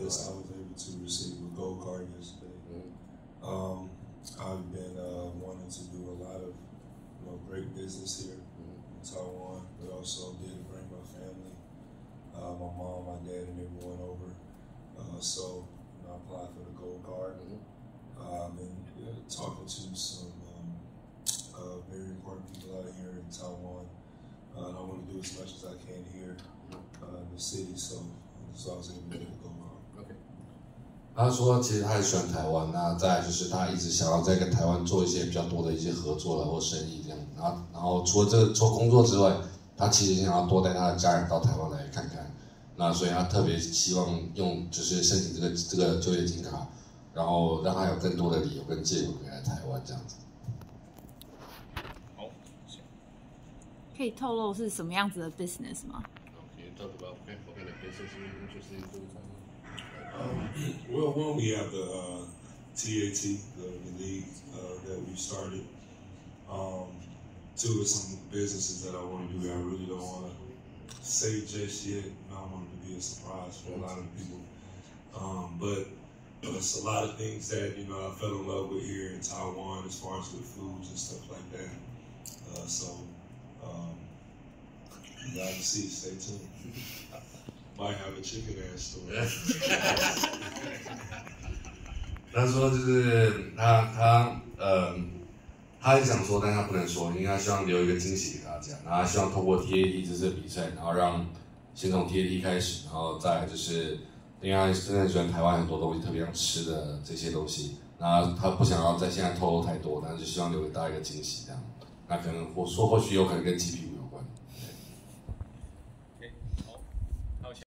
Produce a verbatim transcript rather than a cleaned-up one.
Yes, I was able to receive a gold card yesterday. Mm-hmm. um, I've been uh, wanting to do a lot of you know, great business here mm-hmm. in Taiwan, but also did bring my family, uh, my mom, my dad, and everyone over. Uh, so you know, I applied for the gold card. Mm-hmm. uh, I've been uh, talking to some um, uh, very important people out here in Taiwan. Uh, and I want to do as much as I can here uh, in the city, so so I was able to get the gold card. Okay. 他说，其实他很喜欢台湾，那再来就是他一直想要在跟台湾做一些比较多的一些合作了或生意这样。然后，然后除了这个做工作之外，他其实想要多带他的家人到台湾来看看。那所以他特别希望用就是申请这个这个就业金卡，然后让他有更多的理由跟借口可以来台湾这样子。 好， 可以透露是什么样子的 business 吗？ Can you talk about what kind of business you're interested in doing? Um, well, one, we have the uh, T A T, the, the league uh, that we started. Um, two is some businesses that I want to do that I really don't want to say just yet. I want it to be a surprise for a lot of people. Um, but it's a lot of things that, you know, I fell in love with here in Taiwan as far as with foods and stuff like that. Uh, so, um, you gotta see, stay tuned. Might have a chicken ass story. 他说就是他他呃，他很想说，但他不能说，因为他希望留一个惊喜给大家。然后他希望透过 T A T 这次比赛，然后让先从 T A T 开始，然后再来就是，因为他真的喜欢台湾很多东西，特别像吃的这些东西。那他不想要在现在透露太多，但是就希望留给大家一个惊喜这样。那可能或说或许有可能跟鸡皮